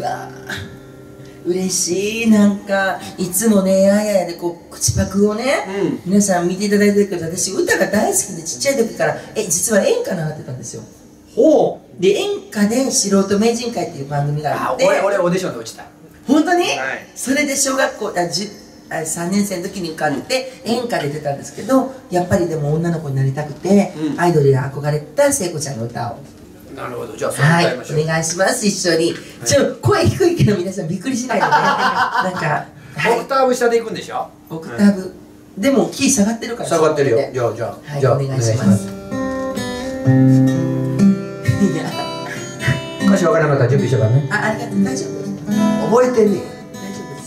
うわ嬉しい。なんかいつもねあややでこう口パクをね、皆さん見ていただいてるけど、私歌が大好きでちっちゃい時から実は演歌習ってたんですよ。 ほう。 で演歌で素人名人会っていう番組があって、 俺オーディションで落ちた。 本当に、 はい、 それで小学校3年生の時に受かって演歌で出たんですけど、やっぱりでも女の子になりたくて、アイドルに憧れた聖子ちゃんの歌を。 なるほど、じゃあそれ歌いましょう。 はい、お願いします。一緒に。声低いけど皆さんびっくりしないでね。なんかオクターブ下でいくんでしょ。 オクターブでもキー下がってるから。 下がってるよ。じゃあお願いします。 歌詞わからなかったら準備してからね。 ありがとう。大丈夫。 覚えてんねん。 大丈夫です。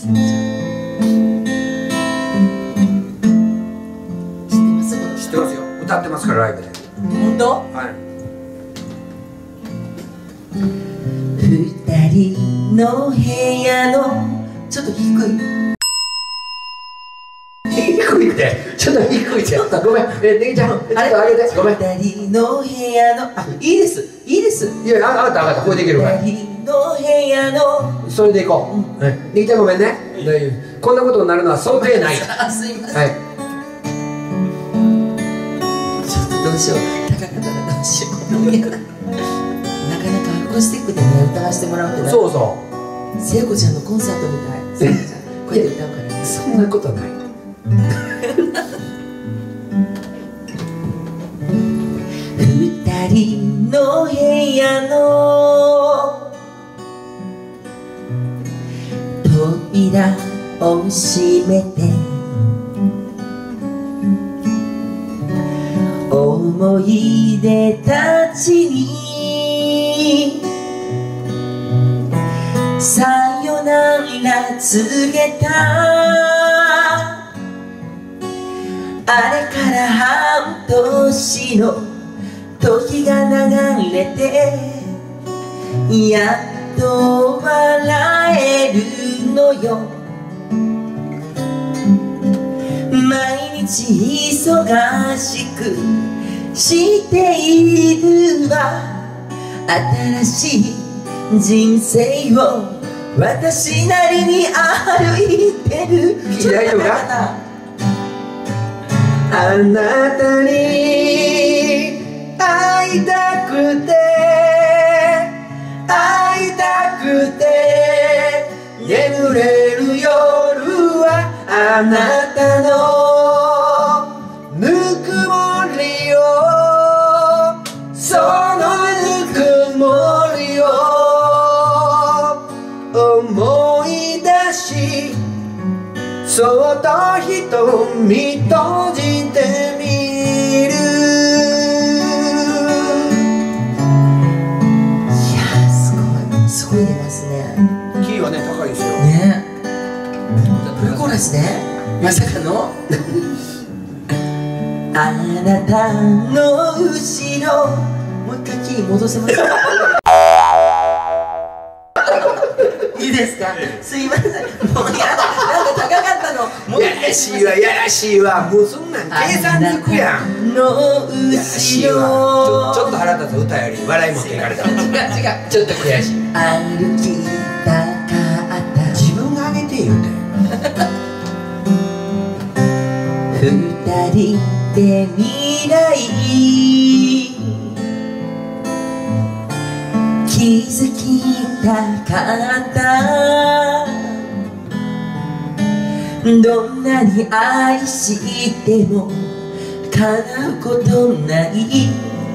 知ってますよ。歌ってますからライブで。 本当？ はい。 二人の部屋のちょっと低い。 低いって。ちょっと低いって。ごめん。ねぎちゃん、ちょっと上げて。ごめん。 二人の部屋のいいです。いいです。 いや、上がった。これできるから。 二人の部屋のそれでいこう。ねぎちゃんごめんね。こんなことになるのは想定ない。 すいません。 はい。 ちょっとどうしよう。高かったらどうしよう。なかなかアコースティックでね歌わせてもらうってな。 そうそう。 聖子ちゃんのコンサートみたい。聖子ちゃんこうやって歌うからね。 そんなことない。 二人の部屋の扉を閉めて思い出たちにさよなら告げた。あれから半年の時が流れてやっと笑えるのよ。毎日忙しくしているわ。新しい人生を私なりに歩いてる。 いやいやがあなたに会いたくて会いたくて眠れる夜はあなたのぬくもりをそのぬくもりを思い出しそっと瞳閉じてみる。 いやすごい出ますね。 キーはね高いですよね。フルコーラスでまさかのあなたの後ろ。もう一回キー戻せますか？いいですか？すいません。もうやだ。なんか高かったの。 やらしいわやらしいわ。もうそんなん計算づくやん。 の後ろちょっと腹立つ歌より笑い持っていかれた。違うちょっと悔しい。 歩きたかった。 自分があげて言うて。 二人で未来気づきたかった。どんなに愛しても叶うことない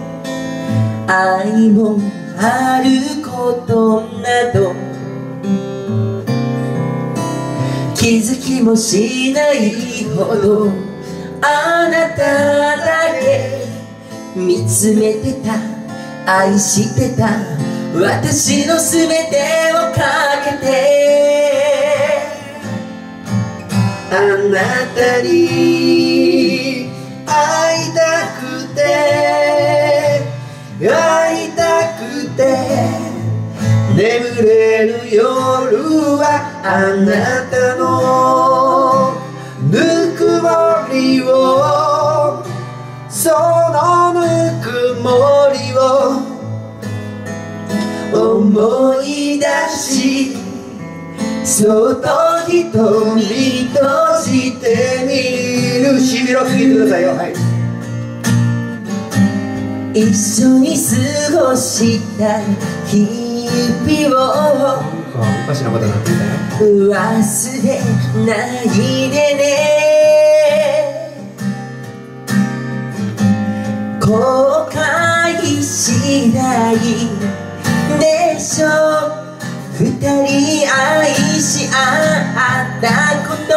愛もあることなど気づきもしないほどあなただけ見つめてた愛してた私の全てをかけてあなたに会いたくて会いたくて眠れる夜はあなたのぬくもりをそのぬくもりを思い出しそっと瞳閉じてみる。 しびろつけてくださいよ。はい。 一緒に過ごした日々をおかしなことになってたよ。 忘れないでね。後悔しないでしょ。二人愛し合ったこと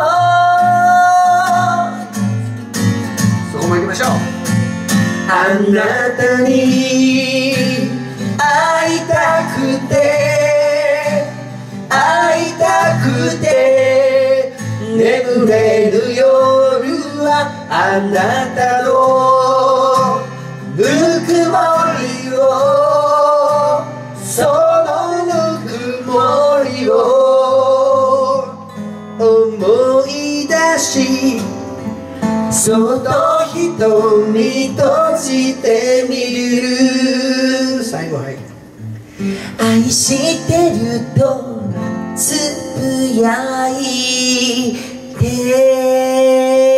そこも行きましょう。 あなたに会いたくて会いたくて眠れる夜はあなたのぬくもりをそのぬくもりを思い出しそっと瞳閉じてみる。 最後、はい。 愛してるとつぶやいて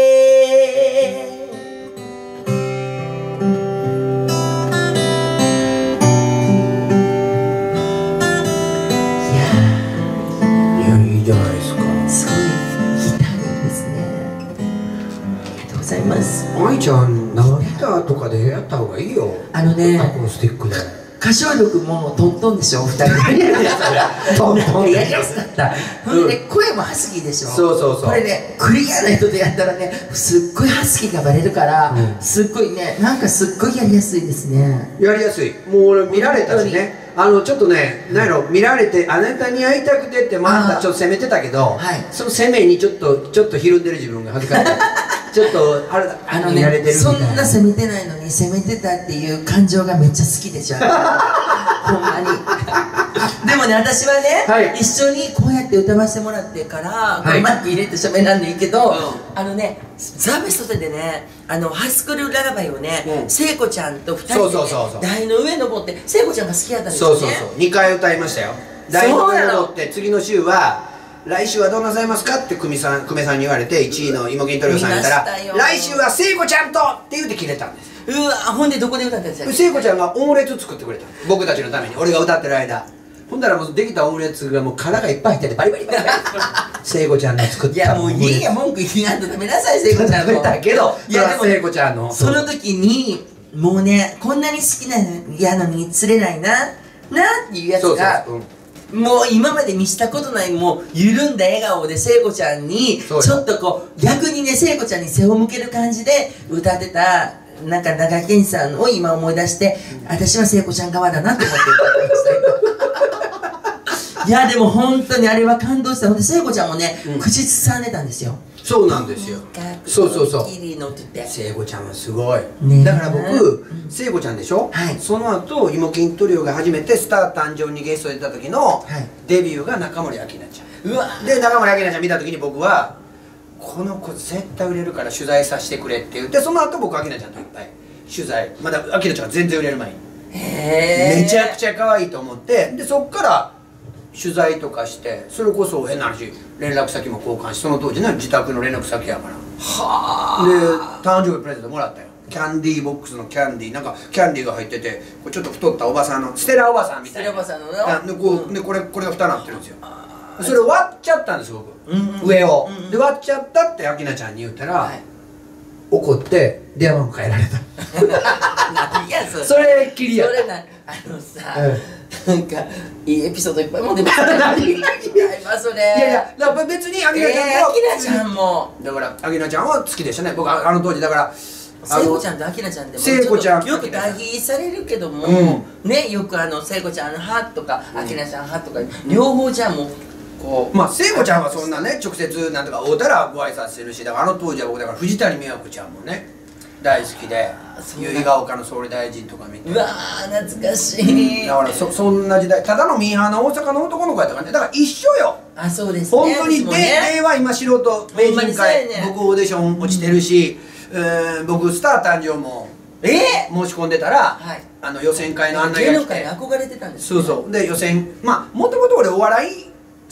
いいじゃないですか。 すごいギターですね。ありがとうございます。 愛ちゃん、生ギターとかでやった方がいいよ。 あのね、 アコースティックで。 歌唱力もトントンでしょ、お二人で。 トントン。 やりやすかった。ほんでね、声もハスキーでしょ。 そうそうそう。 これね、クリアな人でやったらね、すっごいハスキーがバレるから、すっごいね、なんかすっごいやりやすいですね。 やりやすい。もう俺見られたしね。ちょっとね、なんやろ、見られて、あなたに会いたくてってまたちょっと責めてたけど、その責めにちょっとひるんでる自分が恥ずかしい。ちょっと見られてるみたいな。 そんな責めてないのに責めてたっていう感情がめっちゃ好きでしょ。ほんまに。でもね、私はね、一緒にこうやって歌わせてもらってから、これマック入れて喋らんでいいけど、ザ・ベストでね、ハイスクールララバイをね、聖子ちゃんと2人で台の上登って、聖子ちゃんが好きやったんですよね。 そうそうそう、2回歌いましたよ。台の上登って、次の週は、来週はどうなさいますかって久米さんに言われて、1位の芋金トリオさんに言ったら、来週は聖子ちゃんとって言って切れたんです。 うわ、ほんでどこで歌ったんですか？ 聖子ちゃんがオムレツ作ってくれた、僕たちのために、俺が歌ってる間。ほんだらもうできたオムレツがもう殻がいっぱい入っててバリバリバリバリ聖子ちゃんの作ったオムレツ。いやもういいや、文句言いなと食べなさい、聖子ちゃんの。食べたけど、いやでも聖子ちゃんのその時にもうね、こんなに好きなやのに釣れないなっていうやつが、もう今まで見したことない、もう緩んだ笑顔で聖子ちゃんにちょっとこう逆にね、聖子ちゃんに背を向ける感じで歌ってたなんか長健さんを今思い出して、私は聖子ちゃん側だなと思って歌ってました。いやでも本当にあれは感動した。ほんで聖子ちゃんもね、口ずさんでたんですよ。そうなんですよ。そうそうそう。聖子ちゃんはすごい。だから僕、聖子ちゃんでしょ。その後、芋金トリオが初めてスター誕生にゲストで出た時のデビューが中森明菜ちゃん。で、中森明菜ちゃん見た時に僕は、この子絶対売れるから取材させてくれって言って、その後僕明菜ちゃんといっぱい取材。まだ明菜ちゃんが全然売れる前に。めちゃくちゃ可愛いと思って、で、そっから、取材とかして、それこそ変な話連絡先も交換し、その当時の自宅の連絡先やから、はあ、で誕生日プレゼントもらったよ。キャンディーボックスのキャンディー、なんかキャンディーが入ってて、これちょっと太ったおばさんのステラおばさんみたいな、ステラおばさんのでこれが蓋なってるんですよ。それ割っちゃったんです僕、上を。で割っちゃったって明菜ちゃんに言ったら怒って電話番号変えられた。何やそれっきりや。それな、さ、なんかいいエピソードいっぱい持ってます。何いやいや、だから別に明菜ちゃんもだから明菜ちゃんは好きでしたね僕。あの当時だから聖子ちゃんと明菜ちゃんでも聖子ちゃんよく代議されるけどもね、よく聖子ちゃん派とか明菜ちゃん派とか両方じゃもうこう、まあ聖子ちゃんはそんなね直接なんとか会うたらご挨拶するし、だから当時は僕だから藤谷美和子ちゃんもね大好きで、由比ヶ丘の総理大臣とか見て、うわー懐かしい。だからそんな時代、ただのミーハーな大阪の男の子やったからね。だから一緒よ。あ、そうですね。本当にでは今素人名人会、僕オーディション落ちてるし、僕スター誕生も申し込んでたら、予選会の案内が来て、芸能界に憧れてたんです。そうそう。で予選、まあもともと俺お笑い好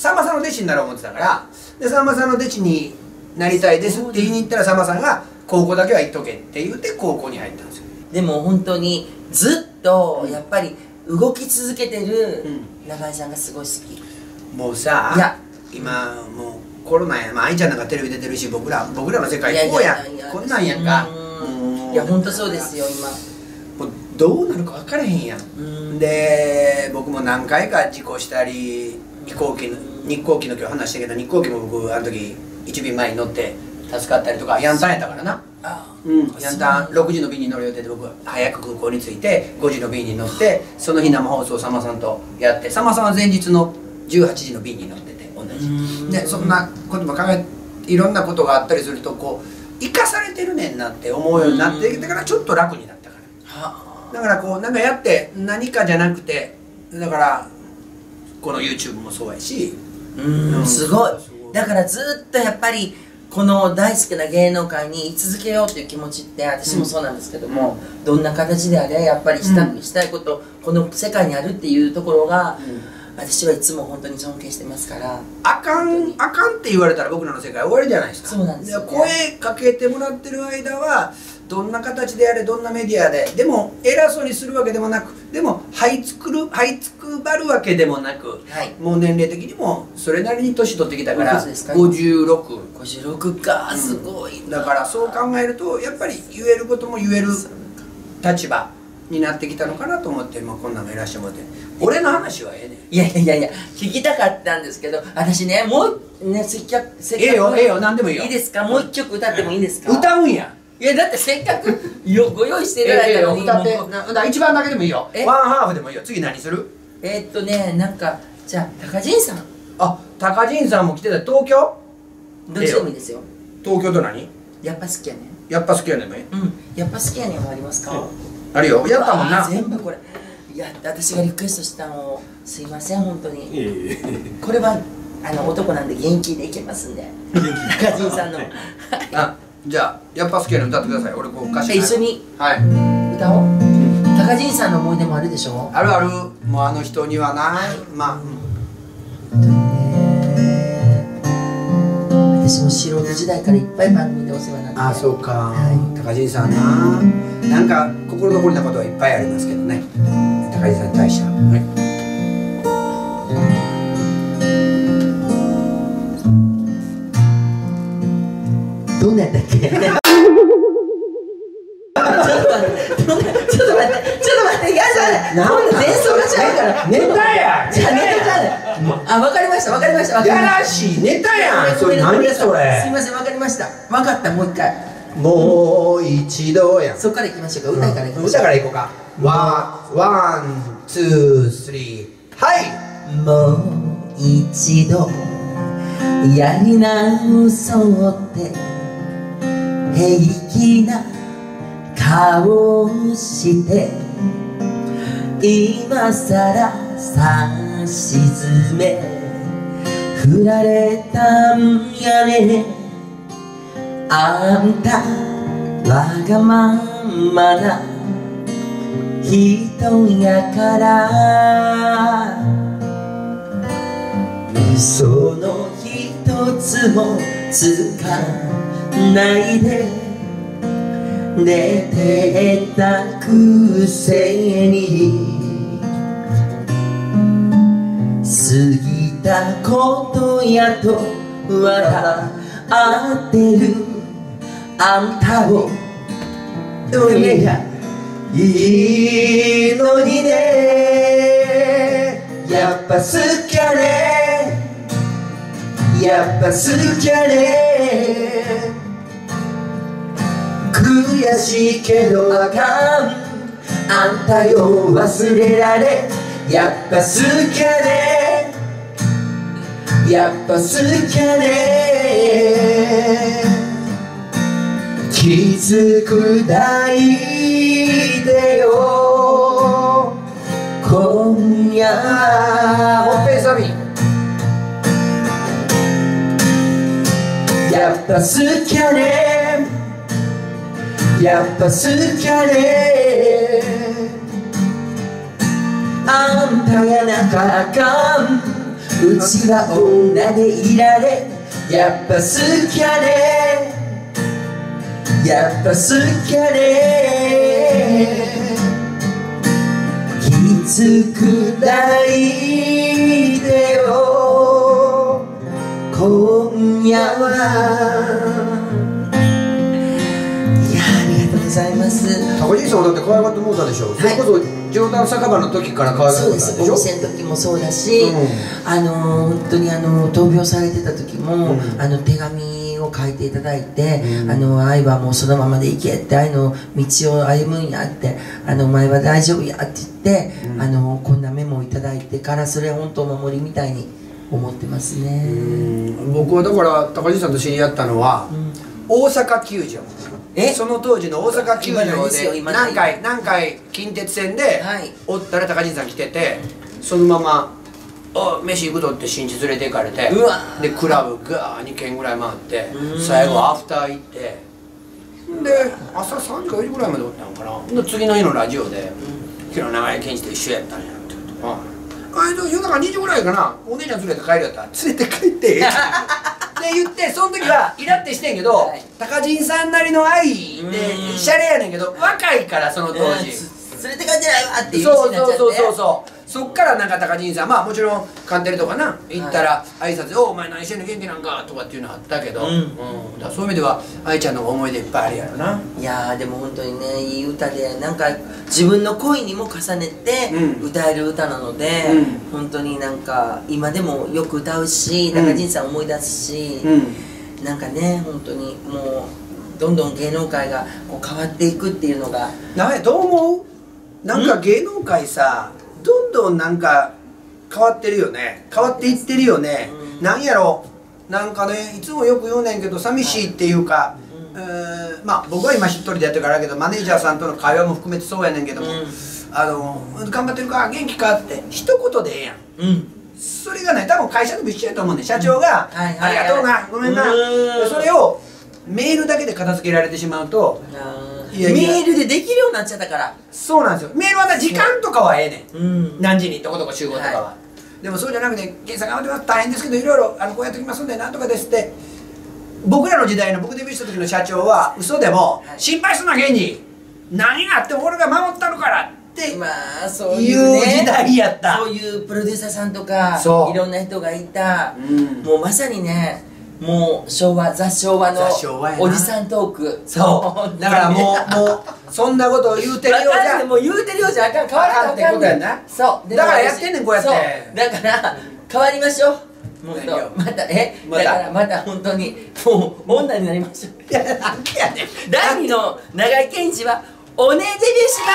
さんまさんの弟子になろう思ってたから、でさんまさんの弟子になりたいですって言いに行ったら、さんまさんが高校だけは行っとけって言って高校に入ったんですよ。 でも本当にずっとやっぱり動き続けてる中井さんがすごい好き。 もうさ、 いや今もうコロナや、まあ愛ちゃんなんかテレビ出てるし、僕らの世界こうやん、こんなんやんか。 いや本当そうですよ今。 もうどうなるか分からへんやん。で僕も何回か事故したり、日航機の今日話したけど、日航機も僕あの時1便前に乗って助かったりとか、ヤンタンやったからな。ヤンタン6時の便に乗る予定で、僕早く空港に着いて5時の便に乗って、その日生放送さんまさんとやって、さんまさんは前日の18時の便に乗ってて同じで、そんなことも考え、いろんなことがあったりするとこう生かされてるねんなって思うようになってきてから、ちょっと楽になったから。だからこうなんかやって何かじゃなくて、だからこの YouTube もそうやし、 すごい。だからずっとやっぱりこの大好きな芸能界に居続けようという気持ちって、私もそうなんですけども、どんな形であれやっぱりしたいこと、この世界にあるっていうところが、私はいつも本当に尊敬してますから。あかんって言われたら僕らの世界終わりじゃないですか。 そうなんですよね。 声かけてもらってる間はどんな形であれ、どんなメディアででも偉そうにするわけでもなく、でも這いつくばるわけでもなく、もう年齢的にもそれなりに年取ってきたから、56 か、すごい。 だからそう考えるとやっぱり言えることも言える立場になってきたのかなと思って、こんなのいらっしゃもらって、俺の話はええねん。 いや聞きたかったんですけど、私ね、もうね、せっかくええよ何でもいいよ。 いいですか、もう一曲歌ってもいいですか。 歌うんや。 いやだってせっかくご用意していただいたのに、 歌って一番だけでもいいよ。ワンハーフでもいいよ。次何する？ なんかじゃあ高陣さん。 あ、高陣さんも来てた。東京？ どっちでもいいですよ。 東京と何？ やっぱ好きやねん。 やっぱ好きやねんもいい。 やっぱ好きやねんもありますか？ あるよ。やったもんな。 全部これ。いや私がリクエストしたのをすいません本当に。これは男なんで元気でいけますんで。高陣さんの。 あ、じゃあやっぱ好きやねん歌ってください。俺こう歌詞。 一緒に歌おう。高陣さんの思い出もあるでしょ？ あるある。もうあの人にはない。 私も素人時代からいっぱい番組でお世話になって。 あ、そうか。高陣さんなんか心残りなことはいっぱいありますけどね。高陣さんに対しては。 どんなやったっけ？ちょっと待って、いやなんで前奏がちゃうから。 ネタや。 じゃあネタじゃね。わかりました。 やらしいネタやん。それ何それ。 すいません、わかりました。わかった、もう一回。 もう一度やん。 そっから行きましょうか。歌から行こう。 歌から行こうか。ワン、ツー、スリー。はい。 もう一度やり直そうって平気な顔をして今さらさしずめ振られたんやね。あんたわがままな人やから嘘の一つもつかないで寝てたくせに過ぎたことやと笑ってるあんたをいいのにね。やっぱ好きやね。やっぱ好きやね。悔しいけどあかんあんたよ忘れられ。やっぱ好きやね。やっぱ好きやね。気づくだいでよ今夜。 ほっぺさび。 やっぱ好きやね。やっぱ好きやね。あんたがなかあかんうちは女でいられやっぱ好きやねやっぱ好きやねきつく抱いてよ今夜はいやありがとうございます。 高爺さんはだって可愛がってもうたでしょ、はい、それこそ冗談酒場の時から可愛がってもうたでしょ。 そうです、お店の時もそうだし、本当に闘病されてた時も、手紙を書いていただいて、愛はもうそのままでいけって愛の道を歩むんやってお前は大丈夫やって言って、こんなメモをいただいてからそれは本当お守りみたいに思ってますね。 僕はだから高爺さんと知り合ったのは、大阪球場、その当時の大阪球場で何回近鉄線でおったら高爺さん来てて、そのまま「お飯行くぞ」って新地連れて行かれて、でクラブガー2軒ぐらい回って最後アフター行って、で朝3時か4時ぐらいまでおったのかな。で次の日のラジオで「昨日長井健二と一緒やったんや」って言って「夜中2時ぐらいかな、お姉ちゃん連れて帰るやったら連れて帰って」って言って、その時はイラってしてんけど、高陣さんなりの愛でシャレやねんけど、若いからその当時連れて帰ってないわっていうそうそっからなんか高陣さん、まあもちろんカンテレとかな行ったら挨拶で「お前何してんの元気なんか」とかっていうのあったけど、だからそういう意味では愛ちゃんの思い出いっぱいあるやろな。 いやでも本当にね、いい歌でなんか自分の恋にも重ねて歌える歌なので、本当になんか今でもよく歌うし、高陣さん思い出すし、なんかね本当にもうどんどん芸能界がこう変わっていくっていうのがどう思う？なんか芸能界さ、どんどんなんか変わってるよね、変わっていってるよね。なんやろ、なんかね、いつもよく言うねんけど寂しいっていうか、まあ僕は今一人でやってるからだけど、マネージャーさんとの会話も含めてそうやねんけども、頑張ってるか元気かって一言でええやん。それがね、多分会社でも一緒やと思うねん。社長が「ありがとうな、ごめんな」それをメールだけで片付けられてしまうと、 メールでできるようになっちゃったから。 そうなんですよ。メールはな、時間とかはええねん、何時にどこどこ集合とかは、でもそうじゃなくて「検査頑張ってます、大変ですけどいろいろこうやっておきますんでなんとかです」って。僕らの時代の、僕デビューした時の社長は嘘でも「心配すんな源氏、何があっても俺が守ったるから」ってそういう時代やった。 そういうプロデューサーさんとかいろんな人がいた、もうまさにね、もう昭和、ザ昭和のおじさんトーク。 そうだからもうそんなことを言うてるようじゃ、 もう言うてるようじゃあかん、変わらなあかんってことやな。そうだからやってんねん、こうやって。 だから変わりましょう。もっとまただからまた本当にもう女になりましょう。 いや、なんでやねん。 第2の長井健二はおねデビューします。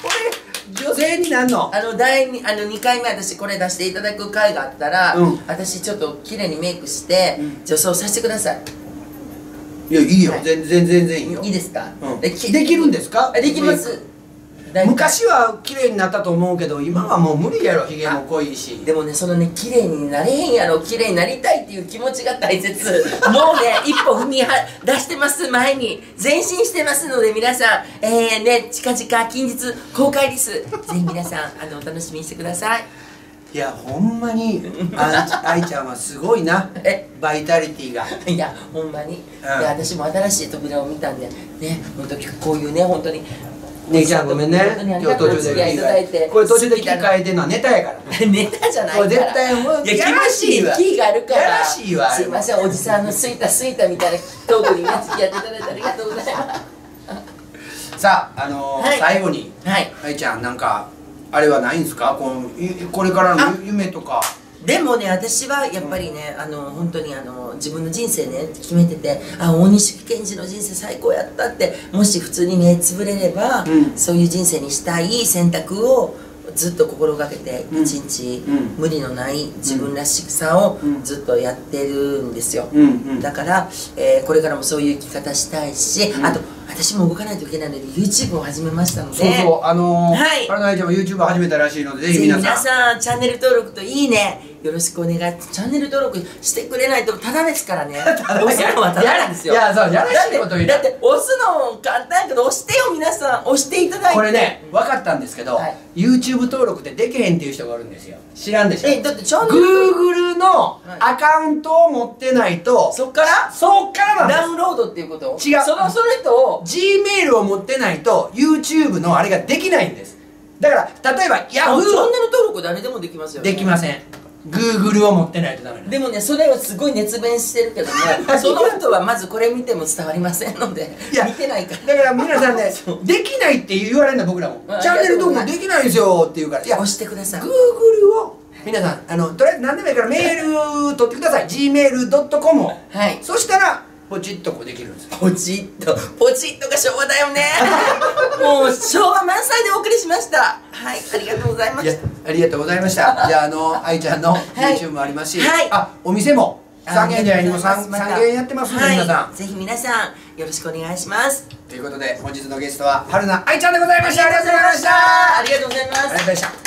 俺女性になんの 2回目私これ出していただく回があったら、私ちょっと綺麗にメイクして女装させてください。 いや、いいよ、全然いいよ。 いいですか？ できるんですか？ できます。 昔は綺麗になったと思うけど、今はもう無理やろ、ひげも濃いし。 でもね、そのね、綺麗になれへんやろ、綺麗になりたいっていう気持ちが大切。もうね、一歩踏み出してます、前に前進してますので、皆さんね、近々近日公開です。ぜひ皆さんお楽しみにしてください。 いや、ほんまに愛ちゃんはすごいな、バイタリティが。 いや、ほんまに。で、私も新しい扉を見たんでね、本当こういうね、本当に姉ちゃんごめんね、今日途中でこれ途中で切り替えてるのはネタやからネタじゃないから、 絶対もういや、厳しい気があるから、 やらしいわ。 すいません、おじさんのすいたみたいなトークにね、付き合っていただいてありがとうございます。 さあ、最後に愛ちゃん、なんかあれはないんですか、これからの夢とか。 でもね、私はやっぱりね、本当に自分の人生ね決めてて、大西健二の人生最高やったって、もし普通に目つぶれれば、そういう人生にしたい選択をずっと心がけて、一日無理のない自分らしさをずっとやってるんですよ。だから、これからもそういう生き方したいし、あと私も動かないといけないので YouTube を始めましたので、 そうそう、愛ちゃんも YouTube 始めたらしいので、ぜひ皆さんチャンネル登録といいねよろしくお願い。チャンネル登録してくれないとタダですからね。押すのはタダなんですよ。 いや、そう、やらしいこと言う。 だって押すの簡単やけど、押してよ皆さん、押していただいて。 これね、分かったんですけど、YouTube 登録でできへんっていう人がおるんですよ。知らんでしょ。 だってチャンネル Google のアカウントを持ってないと、 そっからなんです。 ダウンロードっていうこと？ 違う。 それと Gmail を持ってないと YouTube のあれができないんです。だから例えば Yahoo チャンネル登録誰でもできますよね。 できません。 Google を持ってないとダメなんでもね、それをすごい熱弁してるけどもその人はまずこれ見ても伝わりませんので、見てないから。 だから皆さんねできないって言われるの僕らもチャンネル登録できないんですよって言うから、いや押してください。 Google を皆さんとりあえず何でもいいからメール取ってください。 gmail.com を、 はい、 そしたらポチッとこうできるんですよ。 ポチッとが昭和だよねもう昭和満載でお送りしました。はい、ありがとうございました。 ありがとうございました。じゃあ愛ちゃんの YouTube もありますし、お店も三軒茶屋にも3軒やってますので、皆さんぜひ皆さんよろしくお願いします。 ということで本日のゲストは春菜愛ちゃんでございました。ありがとうございました。 ありがとうございます。 ありがとうございました。